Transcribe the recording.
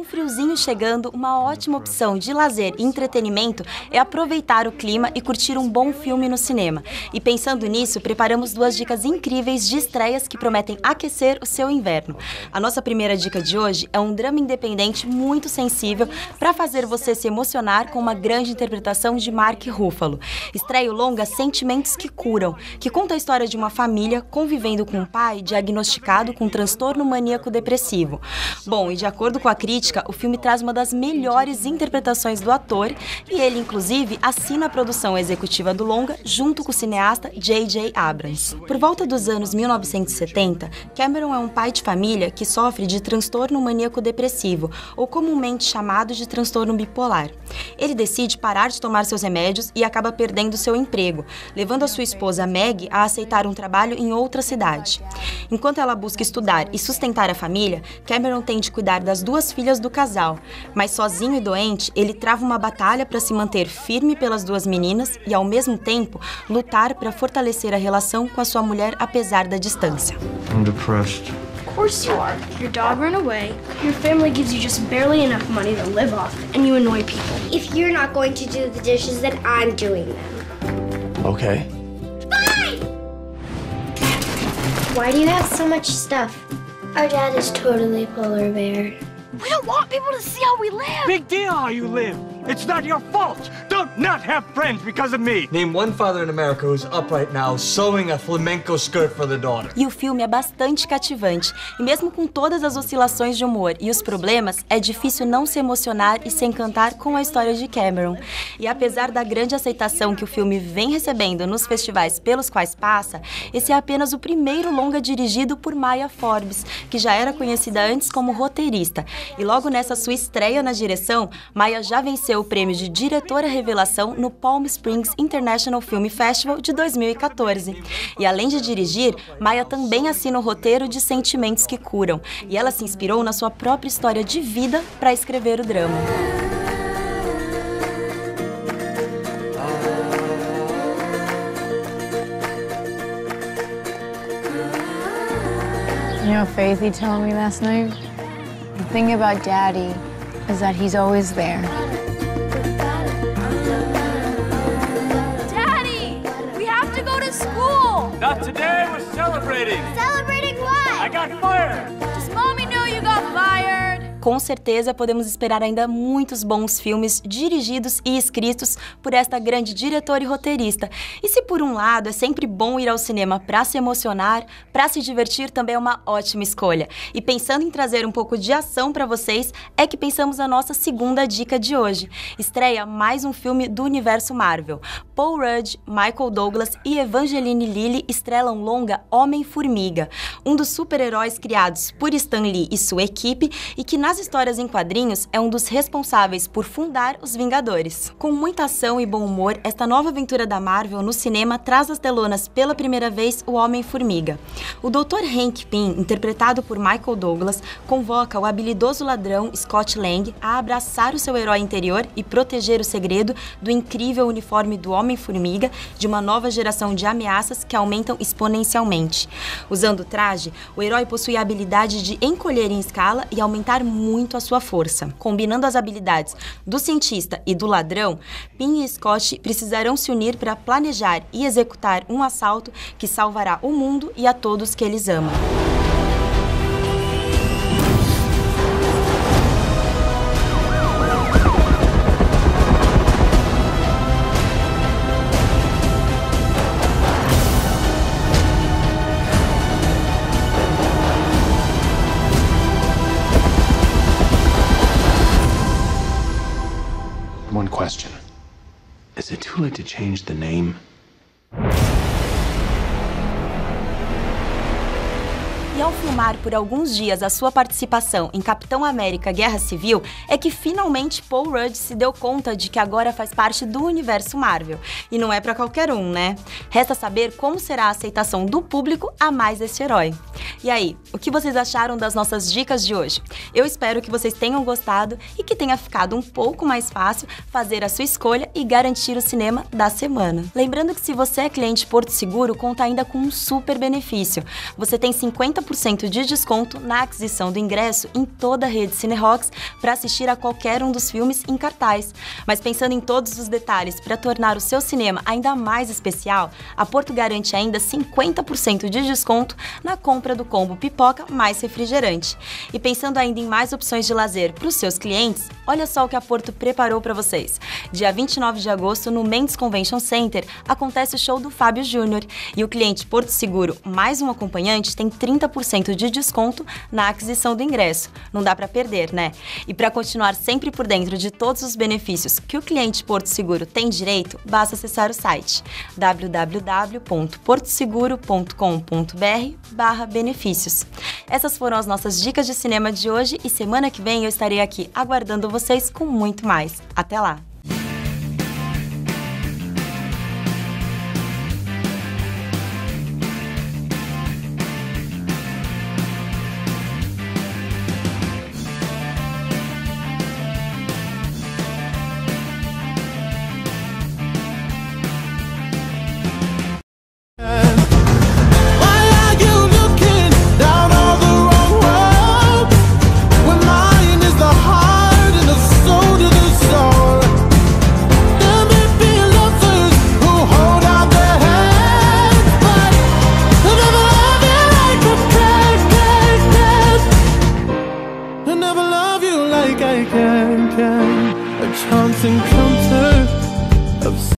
friozinho chegando, uma ótima opção de lazer e entretenimento é aproveitar o clima e curtir um bom filme no cinema. E pensando nisso, preparamos 2 dicas incríveis de estreias que prometem aquecer o seu inverno. A nossa primeira dica de hoje é um drama independente muito sensível para fazer você se emocionar com uma grande interpretação de Mark Ruffalo. Estreia o longa Sentimentos que Curam, que conta a história de uma família convivendo com um pai diagnosticado com transtorno maníaco depressivo. Bom, e de acordo com a crítica, o filme traz uma das melhores interpretações do ator e ele, inclusive, assina a produção executiva do longa junto com o cineasta J.J. Abrams. Por volta dos anos 1970, Cameron é um pai de família que sofre de transtorno maníaco depressivo, ou comumente chamado de transtorno bipolar. Ele decide parar de tomar seus remédios e acaba perdendo seu emprego, levando a sua esposa Meg a aceitar um trabalho em outra cidade. Enquanto ela busca estudar e sustentar a família, Cameron tem de cuidar das 2 filhas do casal, mas sozinho e doente, ele trava uma batalha para se manter firme pelas 2 meninas e, ao mesmo tempo, lutar para fortalecer a relação com a sua mulher apesar da distância. I'm depressed. Of course you are. Your dog ran away, your family gives you just barely enough money to live off, and you annoy people. If you're not going to do the dishes, then I'm doing them. Okay. Fine! Why do you have so much stuff? Our dad is totally polar bear. We don't want people to see how we live. Big deal how you live. It's not your fault. Don't not have friends because of me. Name one father in America who's up right now sewing a flamenco skirt for their daughter. E o filme é bastante cativante. E mesmo com todas as oscilações de humor e os problemas, é difícil não se emocionar e se encantar com a história de Cameron. E apesar da grande aceitação que o filme vem recebendo nos festivais pelos quais passa, esse é apenas o primeiro longa dirigido por Maya Forbes, que já era conhecida antes como roteirista. E logo nessa sua estreia na direção, Maya já venceu o prêmio de diretora revelação no Palm Springs International Film Festival de 2014. E além de dirigir, Maya também assina o roteiro de Sentimentos que Curam, e ela se inspirou na sua própria história de vida para escrever o drama. You know, Faithy told me last night, the thing about Daddy is that he's always there. Daddy, we have to go to school. Not today, we're celebrating. Celebrating what? I got fired. Does Mommy know you got fired? Com certeza podemos esperar ainda muitos bons filmes dirigidos e escritos por esta grande diretora e roteirista. E se por um lado é sempre bom ir ao cinema para se emocionar, para se divertir também é uma ótima escolha. E pensando em trazer um pouco de ação para vocês, é que pensamos a nossa segunda dica de hoje. Estreia mais um filme do universo Marvel. Paul Rudd, Michael Douglas e Evangeline Lilly estrelam longa Homem-Formiga, um dos super-heróis criados por Stan Lee e sua equipe e que nas histórias em quadrinhos é um dos responsáveis por fundar os Vingadores. Com muita ação e bom humor, esta nova aventura da Marvel no cinema traz às telonas pela primeira vez o Homem-Formiga. O Dr. Hank Pym, interpretado por Michael Douglas, convoca o habilidoso ladrão Scott Lang a abraçar o seu herói interior e proteger o segredo do incrível uniforme do Homem-Formiga de uma nova geração de ameaças que aumentam exponencialmente. Usando o traje, o herói possui a habilidade de encolher em escala e aumentar muito a sua força. Combinando as habilidades do cientista e do ladrão, Pym e Scott precisarão se unir para planejar e executar um assalto que salvará o mundo e a todos que eles amam. One question. Is it too late to change the name? E ao filmar por alguns dias a sua participação em Capitão América Guerra Civil, é que finalmente Paul Rudd se deu conta de que agora faz parte do universo Marvel. E não é pra qualquer um, né? Resta saber como será a aceitação do público a mais esse herói. E aí, o que vocês acharam das nossas dicas de hoje? Eu espero que vocês tenham gostado e que tenha ficado um pouco mais fácil fazer a sua escolha e garantir o cinema da semana. Lembrando que se você é cliente Porto Seguro, conta ainda com um super benefício. Você tem 50% de desconto na aquisição do ingresso em toda a rede Cinerox para assistir a qualquer um dos filmes em cartaz. Mas pensando em todos os detalhes para tornar o seu cinema ainda mais especial, a Porto garante ainda 50% de desconto na compra do combo pipoca mais refrigerante. E pensando ainda em mais opções de lazer para os seus clientes, olha só o que a Porto preparou para vocês. Dia 29 de agosto, no Mendes Convention Center, acontece o show do Fábio Júnior e o cliente Porto Seguro mais um acompanhante tem 30% de desconto na aquisição do ingresso. Não dá para perder, né? E para continuar sempre por dentro de todos os benefícios que o cliente Porto Seguro tem direito, basta acessar o site www.portoseguro.com.br/benefícios. Essas foram as nossas dicas de cinema de hoje e semana que vem eu estarei aqui aguardando vocês com muito mais. Até lá!